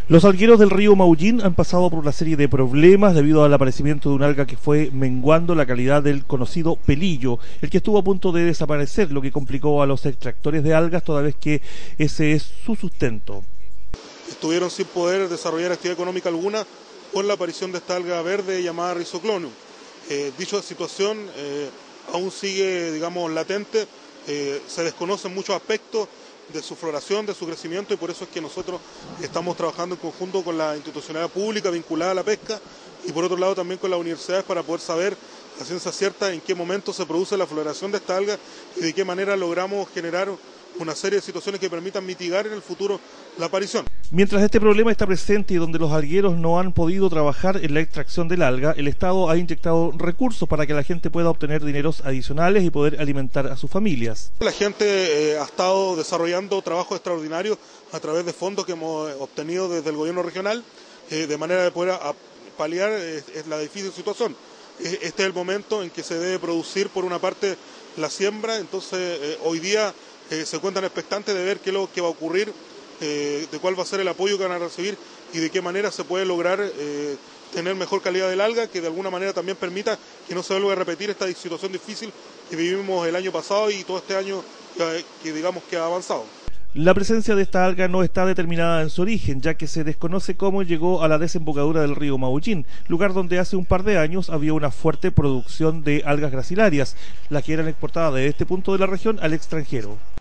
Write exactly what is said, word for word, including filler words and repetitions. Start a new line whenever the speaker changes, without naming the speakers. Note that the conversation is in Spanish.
Los algueros del río Maullín han pasado por una serie de problemas debido al aparecimiento de una alga que fue menguando la calidad del conocido pelillo, el que estuvo a punto de desaparecer, lo que complicó a los extractores de algas toda vez que ese es su sustento.
Estuvieron sin poder desarrollar actividad económica alguna por la aparición de esta alga verde llamada Rhizoclonium. Eh, dicha situación eh, aún sigue, digamos, latente, eh, se desconocen muchos aspectos de su floración, de su crecimiento, y por eso es que nosotros estamos trabajando en conjunto con la institucionalidad pública vinculada a la pesca y por otro lado también con las universidades para poder saber a ciencia cierta en qué momento se produce la floración de esta alga y de qué manera logramos generar una serie de situaciones que permitan mitigar en el futuro la aparición.
Mientras este problema está presente y donde los algueros no han podido trabajar en la extracción del alga, el Estado ha inyectado recursos para que la gente pueda obtener dineros adicionales y poder alimentar a sus familias.
La gente eh, ha estado desarrollando trabajos extraordinarios a través de fondos que hemos obtenido desde el gobierno regional, eh, de manera de poder a, a paliar eh, la difícil situación. Eh, este es el momento en que se debe producir por una parte la siembra, entonces eh, hoy día Eh, se encuentran expectantes de ver qué es lo que va a ocurrir, eh, de cuál va a ser el apoyo que van a recibir y de qué manera se puede lograr eh, tener mejor calidad del alga, que de alguna manera también permita que no se vuelva a repetir esta situación difícil que vivimos el año pasado y todo este año que, que digamos que ha avanzado.
La presencia de esta alga no está determinada en su origen, ya que se desconoce cómo llegó a la desembocadura del río Maullín, lugar donde hace un par de años había una fuerte producción de algas gracilarias, las que eran exportadas de este punto de la región al extranjero.